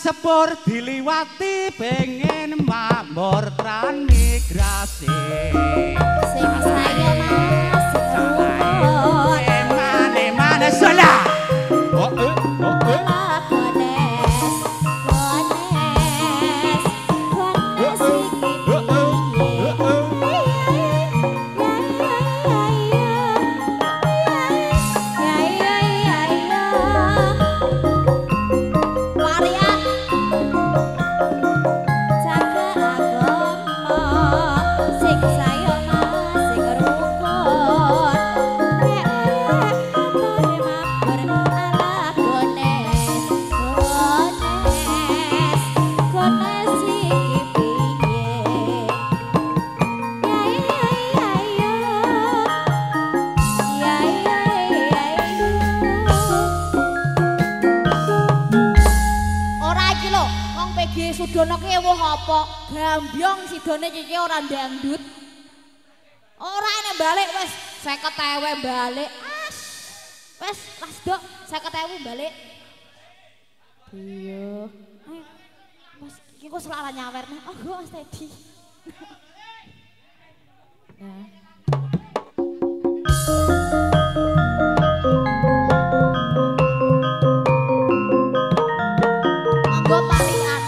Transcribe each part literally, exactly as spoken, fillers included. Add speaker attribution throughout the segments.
Speaker 1: sepur diliwati pengen makmur transmigrasi.
Speaker 2: Sing saya mas
Speaker 1: salah eman eman salah. Oh eh oh eh.
Speaker 2: Gones gones gones Sudono ki wong apa? Gambyong sidone cici ora dangdut. Ora nek balik wis seket ewu balik. As. Wis Mas Dok, seket ewu balik. Iya. Ayo. Mas iki kok selala nyawerne. Oh, go Mas Teddy. Nah. Monggo pamitan.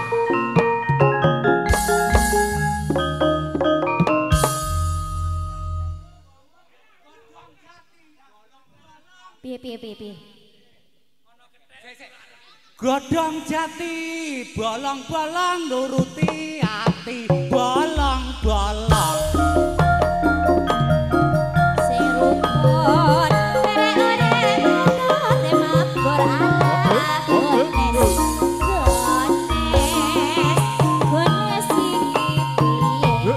Speaker 2: Piye piye piye piye.
Speaker 1: Godhong jati bolong-bolong nuruti ati bolong-bolong.
Speaker 2: Sing rukun ore-ore motor mabur ala gones. Gones gones iki piye.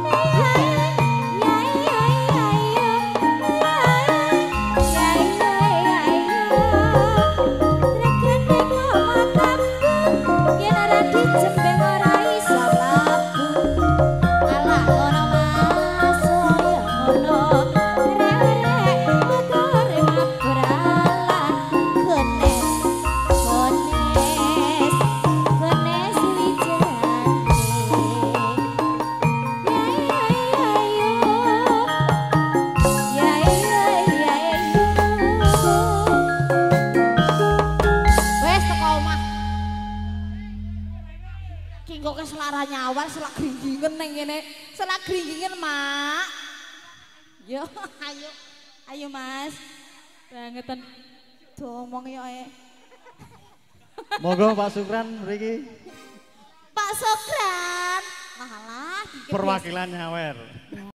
Speaker 2: Kok selara nyawar selak gringgingen neng ngene. Selak gringgingen, Mak. Yo, ayo. Ayo, Mas. Bangetan domong yo ae.
Speaker 3: Monggo Pak Sukran mriki.
Speaker 2: Pak Sukran. Malah
Speaker 3: Perwakilan Nyawer.